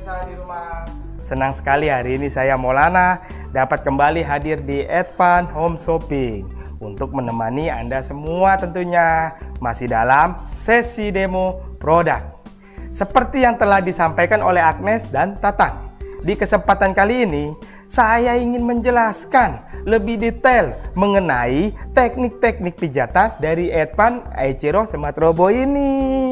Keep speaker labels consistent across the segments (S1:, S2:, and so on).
S1: pemirsa di rumah. Senang sekali hari ini saya Maulana dapat kembali hadir di Advan Home Shopping untuk menemani Anda semua tentunya masih dalam sesi demo produk. Seperti yang telah disampaikan oleh Agnes dan Tatang. Di kesempatan kali ini, saya ingin menjelaskan lebih detail mengenai teknik-teknik pijatan dari Advan Aichiro Smart Robo ini.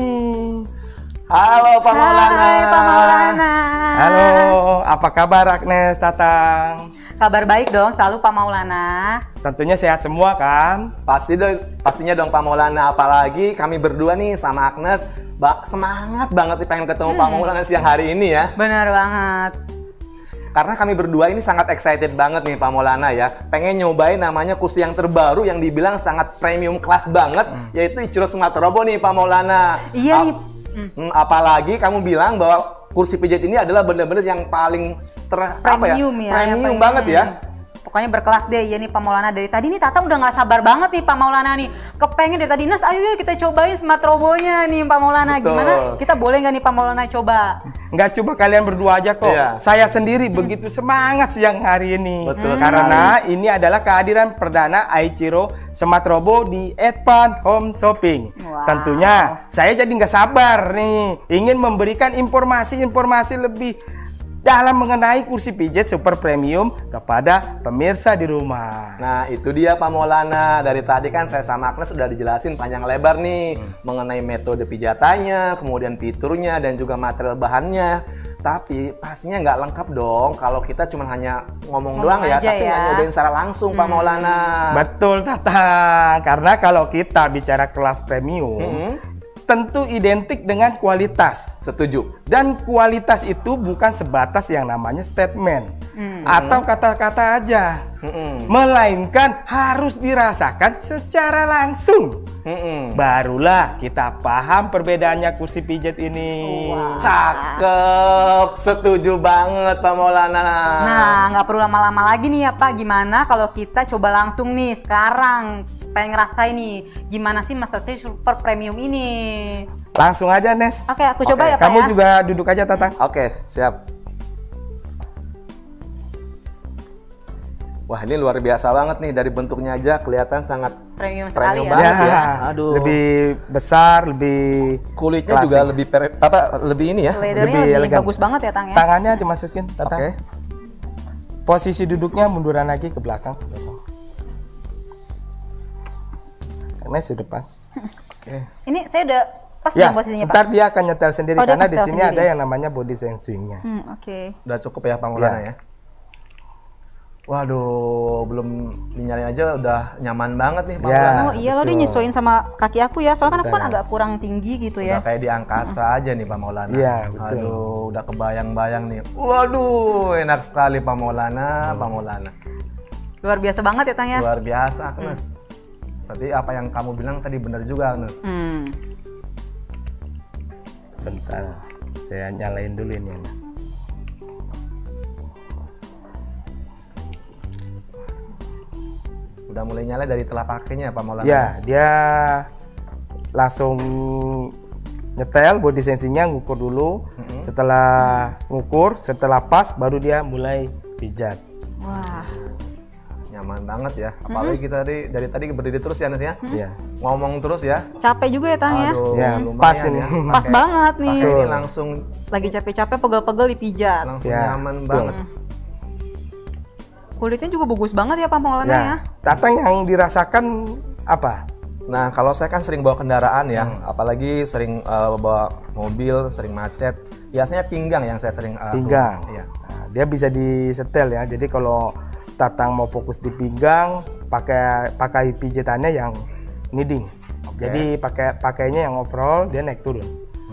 S1: Halo Pak Maulana.
S2: Hai Pak Maulana.
S1: Halo, apa kabar Agnes, Tatang?
S2: Kabar baik dong, selalu Pak Maulana.
S1: Tentunya sehat semua kan?
S3: Pastinya dong Pak Maulana, apalagi kami berdua nih sama Agnes semangat banget nih pengen ketemu Pak Maulana siang hari ini ya.
S2: Benar banget.
S3: Karena kami berdua ini sangat excited banget nih Pak Maulana ya. Pengen nyobain namanya kursi yang terbaru yang dibilang sangat premium kelas banget, yaitu Aichiro Smart Robo nih Pak Maulana.
S2: Iya nih.
S3: Apalagi kamu bilang bahwa kursi pijat ini adalah bener-bener yang paling
S2: premium
S3: premium banget ya.
S2: Pokoknya berkelas deh. Iya nih Pak Maulana, dari tadi nih Tata udah nggak sabar banget nih Pak Maulana nih. Kepengen dari tadi, Nes ayo yuk kita cobain Smart Robonya nih Pak Maulana.
S3: Betul.
S2: Gimana? Kita boleh nggak nih Pak Maulana coba?
S1: Nggak cuma kalian berdua aja kok.
S3: Iya.
S1: Saya sendiri begitu semangat siang hari ini.
S3: Betul
S1: Karena ini adalah kehadiran perdana Aichiro Smart Robo di Advan Home Shopping.
S2: Wow.
S1: Tentunya saya jadi nggak sabar nih, ingin memberikan informasi-informasi lebih dalam mengenai kursi pijat super premium kepada pemirsa di rumah.
S3: Nah itu dia Pak Maulana, dari tadi kan saya sama Agnes sudah dijelasin panjang lebar nih mengenai metode pijatannya, kemudian fiturnya dan juga material bahannya. Tapi pastinya nggak lengkap dong kalau kita cuma hanya ngomong doang ya, tapi nggak nyobain secara langsung Pak Maulana.
S1: Betul Tata, karena kalau kita bicara kelas premium tentu identik dengan kualitas.
S3: Setuju.
S1: Dan kualitas itu bukan sebatas yang namanya statement atau kata-kata aja, melainkan harus dirasakan secara langsung. Barulah kita paham perbedaannya kursi pijat ini.
S3: Cakep, setuju banget Pak Maulana.
S2: Nah, nggak perlu lama-lama lagi nih ya Pak. Gimana kalau kita coba langsung nih sekarang? Pengen ngerasain nih gimana sih massage super premium ini.
S1: Langsung aja Nes.
S2: Oke, aku coba ya Pak.
S1: Kamu
S2: ya?
S1: juga duduk aja Tatang.
S3: Oke, siap. Wah ini luar biasa banget nih, dari bentuknya aja kelihatan sangat
S2: Premium sekali ya.
S3: banget ya.
S1: Aduh. Lebih besar, lebih
S3: kulitnya
S1: klasik.
S3: juga lebih ini ya.
S2: Leathernya
S1: lebih
S2: lebih
S1: elegan.
S2: bagus banget ya Tang ya.
S1: Tangannya dimasukin Tatang.
S3: Oke.
S1: Posisi duduknya munduran lagi ke belakang Tatang. Agnes di depan.
S3: Oke.
S2: Ini saya udah pas
S1: Ya,
S2: belum posisinya Pak?
S1: ntar dia akan nyetel sendiri
S2: Oh, dia
S1: karena
S2: akan
S1: di
S2: setel
S1: sini
S2: sendiri.
S1: ada yang namanya body sensingnya.
S2: Oke.
S3: Udah cukup ya Pak Maulana ya. Waduh, belum dinyalain aja udah nyaman banget nih Pak
S1: Ya.
S3: Maulana.
S2: Oh iya, lo dia nyesuaiin sama kaki aku ya. Soalnya kan aku kan
S1: Sebentar.
S2: agak kurang tinggi gitu
S3: Udah
S2: ya.
S3: kayak di angkasa aja nih Pak Maulana.
S1: Iya, betul.
S3: Aduh, udah kebayang-bayang nih. Waduh, enak sekali Pak Maulana, Pak Maulana.
S2: Luar biasa banget ya Tang ya.
S3: Luar biasa Agnes. Berarti apa yang kamu bilang tadi benar juga Agnes.
S1: Sebentar, saya nyalain dulu ini.
S3: Udah mulai nyala dari telapak kakinya Pak Maulana.
S1: Ya, dia langsung nyetel body sensingnya, ngukur dulu. Setelah ngukur, setelah pas baru dia mulai pijat.
S2: Wah.
S3: Nyaman banget ya. Apalagi kita dari tadi berdiri terus ya Nes ya.
S1: Iya.
S3: Ngomong terus ya.
S2: Capek juga ya Tang ya.
S3: Aduh,
S1: Ya,
S3: lumayan
S1: pas ini.
S3: ya.
S2: Pas banget nih.
S3: Pakai ini langsung
S2: Lagi capek-capek pegel-pegel dipijat.
S1: Ya,
S3: nyaman
S1: betul.
S3: banget.
S2: Kulitnya juga bagus banget ya Pak Maulana ya.
S1: Ya, Tatang yang dirasakan apa?
S3: Nah, kalau saya kan sering bawa kendaraan ya, apalagi sering bawa mobil, sering macet. Biasanya pinggang yang saya sering
S1: Pinggang.
S3: Iya.
S1: Nah, dia bisa disetel ya. Jadi kalau Tatang mau fokus di pinggang, pakai pijatannya yang kneading. Jadi pakainya yang overall, dia naik turun.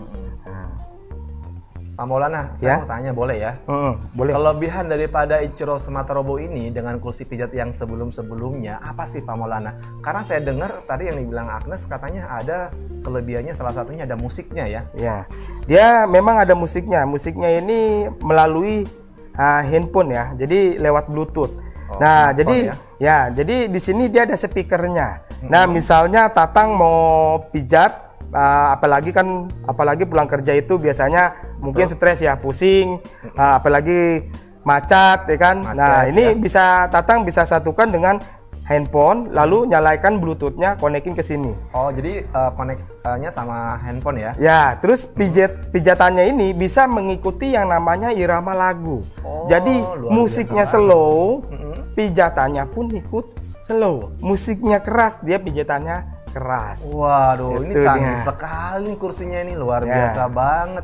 S3: Pak Maulana,
S1: Ya.
S3: saya mau tanya boleh ya?
S1: Boleh.
S3: Kelebihan daripada Aichiro Smart Robo ini dengan kursi pijat yang sebelum-sebelumnya apa sih Pak Maulana? Karena saya dengar tadi yang dibilang Agnes katanya ada kelebihannya, salah satunya ada musiknya ya.
S1: Ya, dia memang ada musiknya. Musiknya ini melalui handphone ya. Jadi lewat Bluetooth. Nah, jadi jadi di sini dia ada speakernya. Nah, misalnya Tatang mau pijat apalagi pulang kerja itu biasanya mungkin stres ya, pusing, apalagi macet ya kan. Nah, ini Tatang bisa satukan dengan handphone, lalu nyalakan Bluetooth-nya, konekin ke sini.
S3: Oh, jadi koneksinya sama handphone ya?
S1: Ya, terus pijatannya ini bisa mengikuti yang namanya irama lagu. Jadi musiknya slow, pijatannya pun ikut slow. Musiknya keras, dia pijatannya keras.
S3: Waduh, ini
S1: Itu
S3: canggih
S1: dia.
S3: sekali nih kursinya, ini luar biasa banget.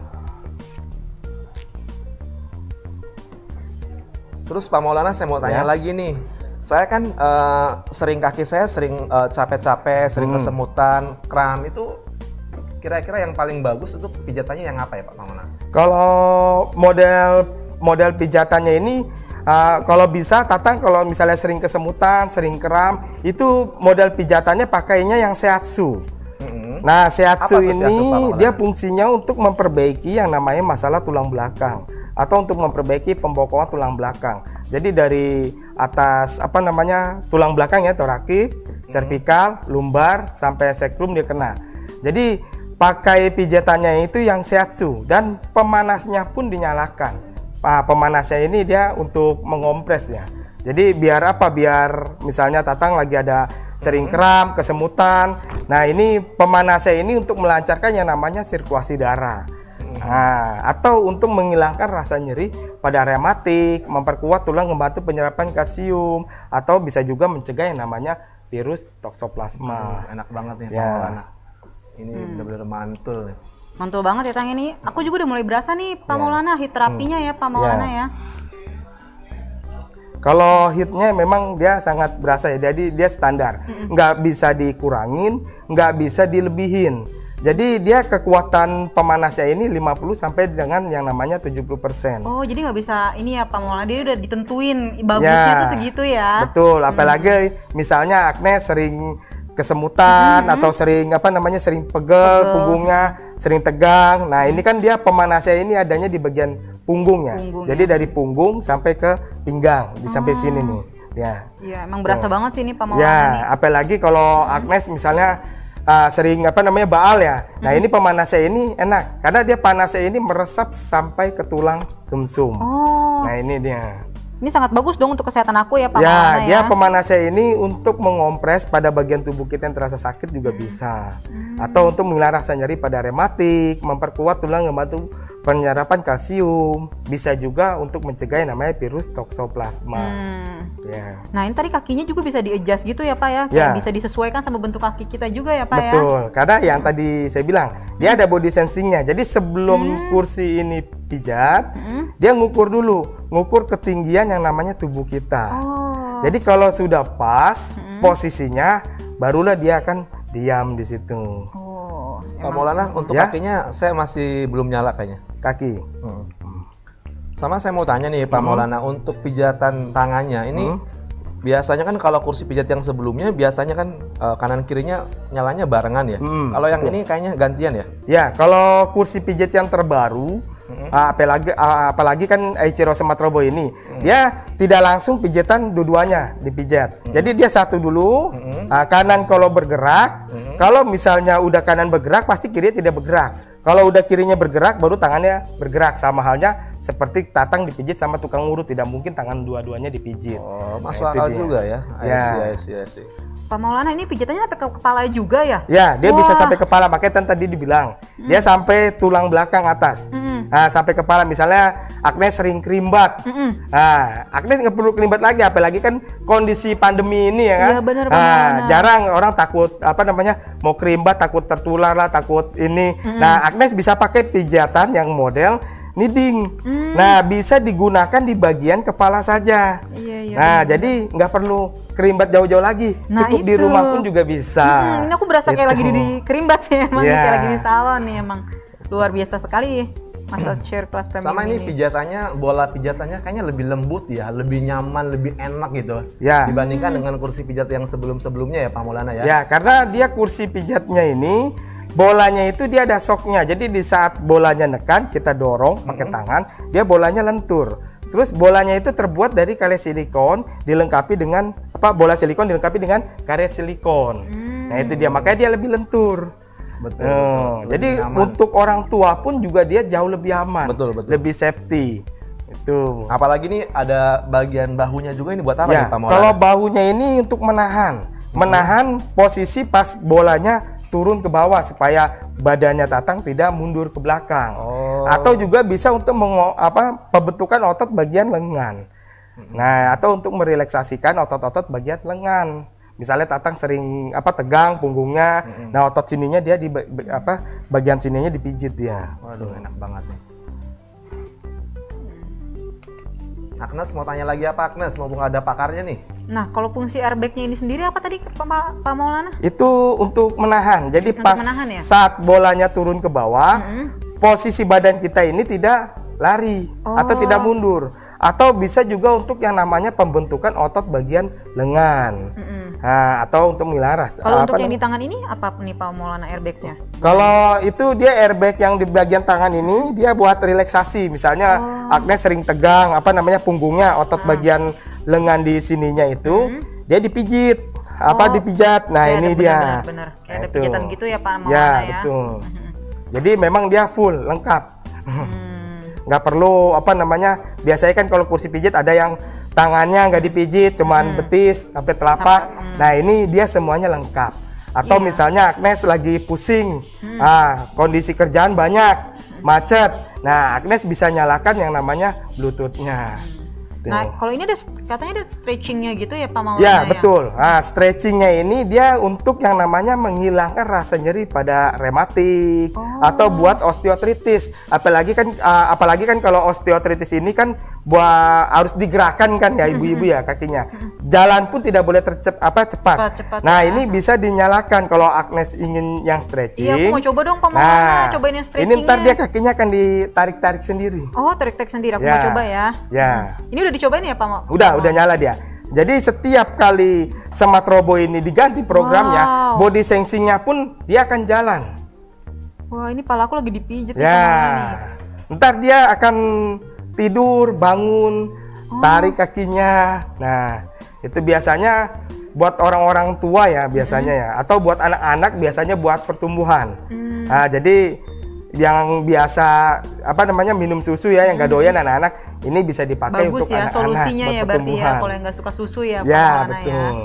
S3: Terus Pak Maulana, saya mau tanya lagi nih. Saya kan kaki saya sering capek-capek, sering kesemutan, kram. Itu kira-kira yang paling bagus itu pijatannya yang apa ya Pak Maulana?
S1: Kalau model pijatannya ini kalau bisa Tatang kalau misalnya sering kesemutan, sering kram, itu model pijatannya pakainya yang Seatsu. Nah, Seatsu ini dia fungsinya untuk memperbaiki yang namanya masalah tulang belakang atau untuk memperbaiki pembokongan tulang belakang. Jadi dari atas tulang belakang ya, torakik, servikal, lumbar sampai sacrum dia kena. Jadi pakai pijatannya itu yang Seatsu dan pemanasnya pun dinyalakan. Pemanasnya ini dia untuk mengompres ya. Jadi biar misalnya Tatang lagi ada sering kram, kesemutan. Nah, ini pemanasnya ini untuk melancarkan yang namanya sirkulasi darah. Nah, atau untuk menghilangkan rasa nyeri pada rematik, memperkuat tulang, membantu penyerapan kalsium, atau bisa juga mencegah yang namanya virus toksoplasma.
S3: Enak banget nih Pak Maulana. Ini benar-benar mantul.
S2: Mantul banget ya Tang ini. Aku juga udah mulai berasa nih Pak Maulana, hit terapinya ya Pak Maulana ya.
S1: Kalau hitnya memang dia sangat berasa ya, jadi dia standar, nggak bisa dikurangin, nggak bisa dilebihin. Jadi dia kekuatan pemanasnya ini 50 sampai dengan yang namanya 70%.
S2: Oh, jadi nggak bisa ini ya Pak Maulana, dia udah ditentuin bagusnya tuh segitu ya.
S1: Betul, apalagi misalnya Agnes sering kesemutan atau sering sering pegel punggungnya, sering tegang. Nah, ini kan dia pemanasnya ini adanya di bagian punggungnya. Jadi dari punggung sampai ke pinggang, di sampai sini nih. Ya.
S2: Iya, emang berasa banget sih ini Pak Maulana
S1: Ya,
S2: nih.
S1: apalagi kalau Agnes misalnya sering baal ya. Nah, ini pemanasnya ini enak karena dia panasnya ini meresap sampai ke tulang sumsum. Nah, ini dia.
S2: Ini sangat bagus dong untuk kesehatan aku ya Pak
S1: Ya,
S2: Maulana
S1: dia
S2: ya.
S1: pemanasnya ini untuk mengompres pada bagian tubuh kita yang terasa sakit juga bisa. Atau untuk menghilangkan rasa nyeri pada rematik, memperkuat tulang, membantu penyerapan kalsium. Bisa juga untuk mencegah yang namanya virus toksoplasma. Ya.
S2: Nah, ini tadi kakinya juga bisa di-adjust gitu ya Pak ya.
S1: Ya.
S2: Kayak bisa disesuaikan sama bentuk kaki kita juga ya Pak ya.
S1: Betul, karena yang tadi saya bilang, dia ada body sensingnya. Jadi sebelum kursi ini pijat, dia ngukur dulu, ngukur ketinggian yang namanya tubuh kita. Jadi kalau sudah pas posisinya, barulah dia akan diam di situ.
S3: Pak Maulana, untuk kakinya saya masih belum nyala kayaknya.
S1: Kaki.
S3: Sama saya mau tanya nih Pak Maulana, untuk pijatan tangannya ini biasanya kan kalau kursi pijat yang sebelumnya biasanya kan kanan kirinya nyalanya barengan ya. Kalau yang ini kayaknya gantian ya?
S1: Ya, kalau kursi pijat yang terbaru, apalagi kan Eiichiro Sumatra Boy ini, dia tidak langsung pijatan dua-duanya dipijat. Jadi dia satu dulu, kanan kalau bergerak, kalau misalnya udah kanan bergerak pasti kiri tidak bergerak. Kalau udah kirinya bergerak baru tangannya bergerak, sama halnya seperti Tatang dipijit sama tukang urut, tidak mungkin tangan dua-duanya dipijit.
S3: Oh, masuk akal juga ya. I see.
S2: Pak Maulana, ini pijatannya sampai ke kepala juga ya?
S1: Ya, dia bisa sampai kepala. Makanya tadi dibilang, dia sampai tulang belakang atas. Nah, sampai kepala. Misalnya Agnes sering kerimbat. Nah, Agnes nggak perlu kerimbat lagi, apalagi kan kondisi pandemi ini ya kan.
S2: Iya, benar, benar.
S1: Jarang orang takut mau kerimbat, takut tertular lah, takut ini. Nah, Agnes bisa pakai pijatan yang model kneading. Nah, bisa digunakan di bagian kepala saja. Nah, jadi nggak perlu kerimbat jauh-jauh lagi.
S2: Nah,
S1: Cukup di rumah pun juga bisa.
S2: Ini aku berasa kayak lagi di kerimbat sih emang,
S1: Yeah.
S2: kayak lagi di salon nih emang. Luar biasa sekali masa share kelas premium
S3: Sama ini pijatannya, bola pijatannya kayaknya lebih lembut ya, lebih nyaman, lebih enak gitu.
S1: Ya.
S3: Dibandingkan dengan kursi pijat yang sebelum-sebelumnya ya Pak Maulana ya.
S1: Ya, karena dia kursi pijatnya ini bolanya itu dia ada shocknya. Jadi di saat bolanya nekan, kita dorong pakai tangan, dia bolanya lentur. Terus bolanya itu terbuat dari karet silikon dilengkapi dengan bola silikon dilengkapi dengan karet silikon. Nah, itu dia, makanya dia lebih lentur.
S3: Betul.
S1: Jadi
S3: Nyaman.
S1: untuk orang tua pun juga dia jauh lebih aman,
S3: Betul.
S1: lebih safety. Itu.
S3: Apalagi nih ada bagian bahunya juga, ini buat apa
S1: Ya,
S3: nih Pak Maulana?
S1: kalau bahunya ini untuk menahan posisi pas bolanya turun ke bawah supaya badannya Tatang tidak mundur ke belakang. Atau juga bisa untuk pembentukan otot bagian lengan. Nah, atau untuk merelaksasikan otot-otot bagian lengan. Misalnya Tatang sering tegang punggungnya, nah otot sininya dia di bagian sininya dipijit dia.
S3: Waduh, enak banget nih. Agnes mau tanya lagi apa Agnes? Mumpung ada pakarnya nih.
S2: Nah, kalau fungsi airbagnya ini sendiri apa tadi Pak Maulana?
S1: Itu untuk menahan. Jadi
S2: Untuk
S1: pas
S2: menahan ya?
S1: saat bolanya turun ke bawah, posisi badan kita ini tidak lari atau tidak mundur. Atau bisa juga untuk yang namanya pembentukan otot bagian lengan. Nah, atau untuk melaras.
S2: Kalau untuk yang di tangan ini apa nih Pak Maulana airbagnya?
S1: Kalau itu dia airbag yang di bagian tangan ini dia buat relaksasi. Misalnya Agnes sering tegang punggungnya, otot bagian lengan di sininya itu dia dipijit, dipijat. Nah,
S2: Ya,
S1: ini dia.
S2: Benar. Kayak
S1: Nah,
S2: ada
S1: itu.
S2: pijitan gitu ya Pak Maulana
S1: Ya,
S2: ya.
S1: betul. Jadi memang dia full lengkap. Nggak perlu biasanya kan kalau kursi pijit ada yang tangannya nggak dipijit, cuman betis sampai telapak. Nah, ini dia semuanya lengkap. Atau misalnya Agnes lagi pusing, kondisi kerjaan banyak, macet. Nah, Agnes bisa nyalakan yang namanya Bluetooth-nya.
S2: Nah, kalau ini katanya ada stretchingnya gitu ya Pak Maulana
S1: Ya, betul. Nah, stretchingnya ini dia untuk yang namanya menghilangkan rasa nyeri pada rematik atau buat osteoartritis. Apalagi kan kalau osteoartritis ini kan harus digerakkan kan ya ibu-ibu ya kakinya. Jalan pun tidak boleh cepat. Nah, ini bisa dinyalakan kalau Agnes ingin yang stretching.
S2: Iya, aku mau coba dong Pak Maulana, cobain yang stretchingnya.
S1: Ini ntar dia kakinya akan ditarik-tarik sendiri.
S2: Oh, tarik-tarik sendiri, aku mau coba ya.
S1: Ya.
S2: Ini udah dicobain ya Pak Maulana?
S1: Udah nyala dia. Jadi setiap kali Smart Robo ini diganti programnya, body sensingnya pun dia akan jalan.
S2: Wah, ini pala aku lagi dipijit nih,
S1: Ya,
S2: Pak Maulana nih.
S1: ntar dia akan tidur, bangun, tarik kakinya. Nah, itu biasanya buat orang-orang tua ya biasanya ya, atau buat anak-anak biasanya buat pertumbuhan. Nah, jadi yang biasa minum susu ya, yang gak doyan anak-anak, ini bisa dipakai
S2: Bagus
S1: untuk
S2: ya
S1: anak-anak
S2: solusinya
S1: buat
S2: ya berarti ya,
S1: pertumbuhan.
S2: kalau yang nggak suka susu ya Pak
S1: Ya,
S2: Maulana
S1: betul.
S2: ya.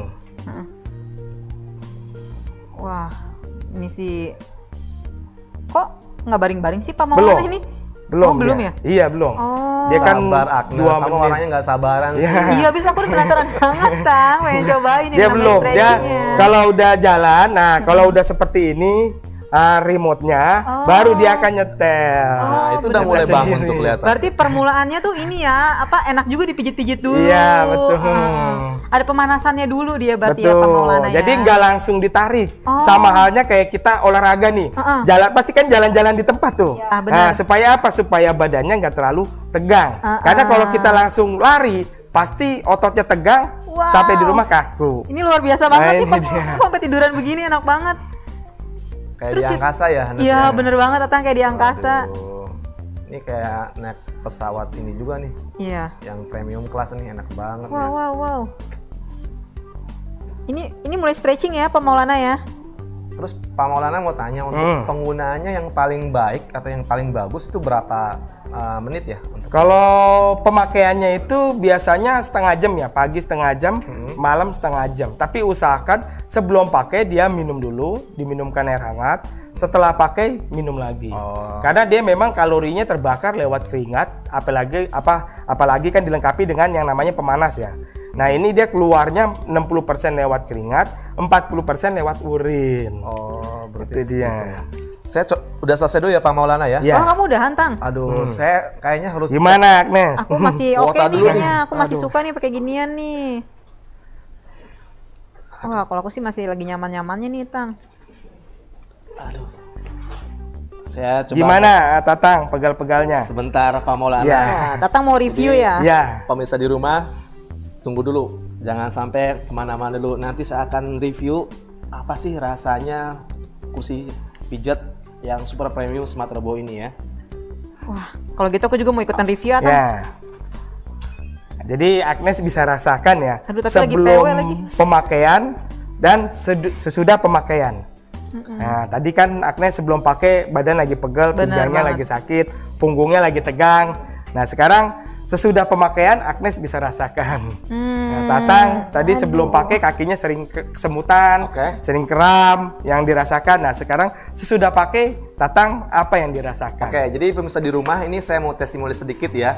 S2: Wah, ini sih kok nggak baring-baring sih Pak Maulana
S1: Belum.
S2: ini?
S1: Belum,
S2: belum
S1: dia.
S2: ya?
S1: Iya, belum.
S2: Oh.
S1: Dia kan
S3: Sabar Agnes,
S1: 2
S3: kamu
S1: menit.
S3: orangnya nggak sabaran sih.
S2: Iya, bisa aku udah penasaran banget Tang, pengen cobain ini
S1: Dia
S2: namanya
S1: belum. Dia
S2: stretchingnya.
S1: kalau udah jalan, nah kalau udah seperti ini, remote-nya baru dia akan nyetel.
S3: Nah, itu udah mulai
S1: Sendiri.
S3: bangun tuh kelihatan.
S2: Berarti permulaannya tuh ini ya, enak juga dipijit-pijit dulu.
S1: Iya, betul.
S2: Ada pemanasannya dulu dia berarti ya Pak Maulana ya.
S1: Jadi nggak langsung ditarik. Sama halnya kayak kita olahraga nih. Jalan pasti kan jalan-jalan di tempat tuh.
S2: Ya, benar.
S1: Nah, supaya apa? Supaya badannya nggak terlalu tegang. Karena kalau kita langsung lari, pasti ototnya tegang
S2: Wow.
S1: sampai di rumah kaku.
S2: Ini luar biasa banget nih
S1: ini
S2: Pak.
S1: dia.
S2: Aku sampai tiduran begini enak banget.
S3: Kayak
S2: Terus
S3: di angkasa ya Agnes
S2: Iya,
S3: ya?
S2: bener banget Tatang kayak di angkasa.
S3: Aduh. Ini kayak naik pesawat ini juga nih,
S2: Iya.
S3: yang premium kelas nih, enak banget.
S2: Wow,
S3: ya.
S2: wow, wow. Ini mulai stretching ya Pak Maulana ya.
S3: Terus Pak Maulana mau tanya untuk penggunaannya yang paling baik atau yang paling bagus itu berapa menit ya?
S1: Kalau pemakaiannya itu biasanya setengah jam ya, pagi setengah jam, malam setengah jam. Tapi usahakan sebelum pakai dia minum dulu, diminumkan air hangat. Setelah pakai minum lagi. Karena dia memang kalorinya terbakar lewat keringat, apalagi kan dilengkapi dengan yang namanya pemanas ya. Nah, ini dia keluarnya 60% lewat keringat, 40% lewat urin.
S3: Oh, berarti
S1: Itu dia.
S3: Saya udah selesai dulu ya Pak Maulana ya?
S1: Ya.
S2: Oh, kamu udah hantang?
S3: Aduh, saya kayaknya harus
S1: Gimana Agnes?
S2: Aku masih oke
S3: Kuota
S2: nih
S3: dulu
S2: kayaknya. Aku masih suka nih pakai ginian nih. Wah, kalau aku sih masih lagi nyaman-nyamannya nih, Tang.
S3: Saya coba
S1: Gimana Tatang pegal-pegalnya?
S3: sebentar Pak Maulana.
S1: Ya.
S2: Nah, Tatang mau review ya?
S1: Ya.
S3: Pemirsa di rumah, tunggu dulu. Jangan sampai kemana-mana dulu. Nanti saya akan review apa sih rasanya kursi pijat yang super premium Smart Robo ini ya.
S2: Wah, kalau gitu aku juga mau ikutan review ya, Tang.
S1: Ya. Jadi Agnes bisa rasakan ya
S2: Aduh, tapi lagi
S1: sebelum
S2: PW lagi.
S1: pemakaian dan sesudah pemakaian. Nah, tadi kan Agnes sebelum pakai badan lagi pegel,
S2: Bener
S1: pinggangnya
S2: banget.
S1: lagi sakit, punggungnya lagi tegang. Nah, sekarang sesudah pemakaian Agnes bisa rasakan. Nah, Tatang tadi sebelum pakai kakinya sering kesemutan,
S3: Oke.
S1: sering kram yang dirasakan. Nah, sekarang sesudah pakai Tatang apa yang dirasakan?
S3: Oke, jadi pemirsa di rumah ini saya mau testimoni sedikit ya.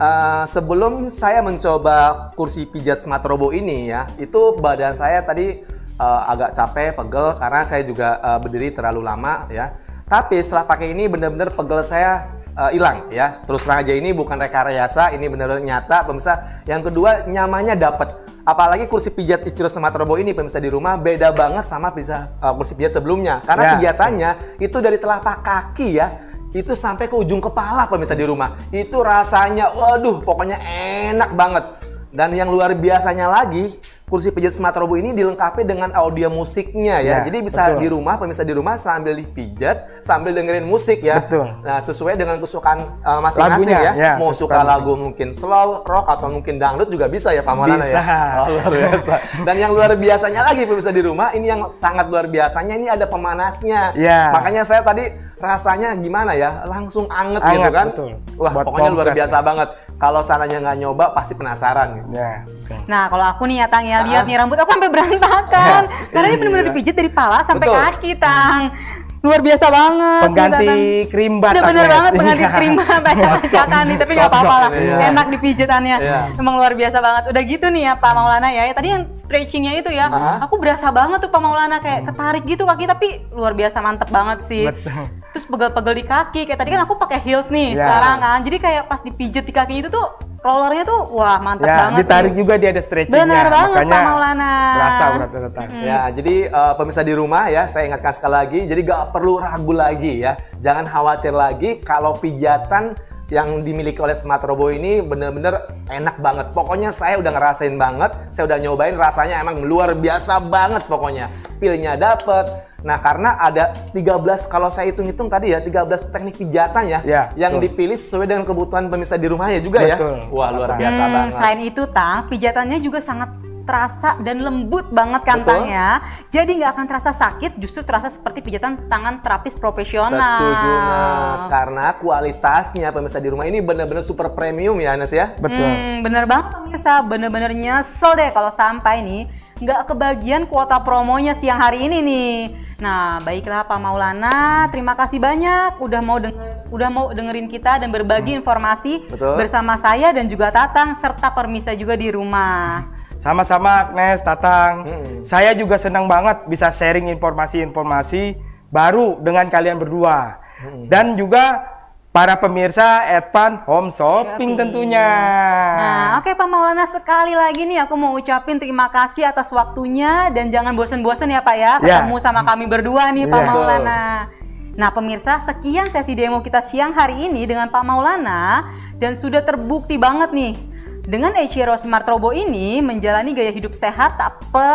S3: Sebelum saya mencoba kursi pijat Smart Robo ini ya, itu badan saya tadi agak capek, pegel karena saya juga berdiri terlalu lama ya. Tapi setelah pakai ini benar-benar pegel saya hilang ya. Terus terang aja ini bukan rekayasa, ini benar-benar nyata pemirsa. Yang kedua nyamannya dapat. Apalagi kursi pijat Ichiro Smart Robo ini pemirsa di rumah beda banget sama kursi pijat sebelumnya. Karena pijatannya itu dari telapak kaki ya, itu sampai ke ujung kepala pemirsa di rumah. Itu rasanya waduh pokoknya enak banget. Dan yang luar biasanya lagi, kursi pijat Smart Robo ini dilengkapi dengan audio musiknya ya. Jadi bisa di rumah, pemirsa di rumah sambil dipijat, sambil dengerin musik ya. Nah, sesuai dengan kesukaan masing-masing ya. Mau suka lagu mungkin slow, rock, atau mungkin dangdut juga bisa ya Pak Maulana ya. Luar biasa. Dan yang luar biasanya lagi pemirsa di rumah, ini yang sangat luar biasanya, ini ada pemanasnya. Makanya saya tadi rasanya gimana ya, langsung anget gitu kan. Wah, pokoknya luar biasa banget. Kalau sananya nggak nyoba, pasti penasaran.
S2: Nah, kalau aku nih ya Tang ya, lihat nih rambut aku sampai berantakan. Karena ini benar-benar dipijit dari pala sampai kaki, Tang. Luar biasa banget.
S1: Pengganti krim bat.
S2: Bener banget pengganti krim bat. Bacakan nih, tapi nggak apa-apa lah. Enak dipijitannya. Emang luar biasa banget. Udah gitu nih ya Pak Maulana ya. Tadi yang stretchingnya itu ya, aku berasa banget tuh Pak Maulana kayak ketarik gitu kaki, tapi luar biasa mantep banget sih. Terus pegel-pegel di kaki. Kayak tadi kan aku pakai heels nih sekarang kan. Jadi kayak pas dipijit di kaki itu tuh rollernya tuh wah mantap banget.
S1: Ditarik juga dia ada stretchingnya.
S2: Benar banget
S1: makanya
S2: Pak Maulana.
S1: Terasa berat-berat.
S3: Ya, jadi pemirsa di rumah ya, saya ingatkan sekali lagi, jadi gak perlu ragu lagi ya. Jangan khawatir lagi kalau pijatan yang dimiliki oleh Smart Robo ini bener-bener enak banget. Pokoknya saya udah ngerasain banget, saya udah nyobain, rasanya emang luar biasa banget pokoknya. Pilnya dapet. Nah, karena ada 13, kalau saya hitung-hitung tadi ya, 13 teknik pijatan ya, yang dipilih sesuai dengan kebutuhan pemirsa di rumahnya juga ya. Wah, luar biasa banget.
S2: Selain itu, Tang, pijatannya juga sangat terasa dan lembut banget kan Tang ya. Jadi nggak akan terasa sakit, justru terasa seperti pijatan tangan terapis profesional.
S3: Setuju Nas, karena kualitasnya pemirsa di rumah ini benar-benar super premium ya Nas ya.
S2: Bener banget pemirsa, bener-bener nyesel deh kalau sampai nih nggak kebagian kuota promonya siang hari ini nih. Nah, baiklah Pak Maulana, terima kasih banyak udah mau dengerin kita dan berbagi informasi bersama saya dan juga Tatang serta permisa juga di rumah.
S1: Sama-sama Agnes, Tatang. Saya juga senang banget bisa sharing informasi-informasi baru dengan kalian berdua. Dan juga para pemirsa Advan Home Shopping tentunya.
S2: Nah, oke Pak Maulana, sekali lagi nih aku mau ucapin terima kasih atas waktunya dan jangan bosan-bosan ya Pak ya ketemu sama kami berdua nih Pak Maulana. Nah pemirsa, sekian sesi demo kita siang hari ini dengan Pak Maulana dan sudah terbukti banget nih dengan Ichiro Smart Robo ini menjalani gaya hidup sehat tak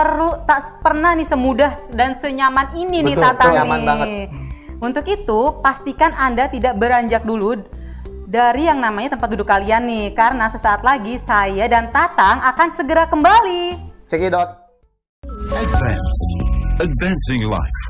S2: pernah nih semudah dan senyaman ini nih Tatang
S3: nyaman banget.
S2: Untuk itu, pastikan Anda tidak beranjak dulu dari yang namanya tempat duduk kalian nih, karena sesaat lagi saya dan Tatang akan segera kembali.
S3: Check it out.
S4: Advance. Advancing life.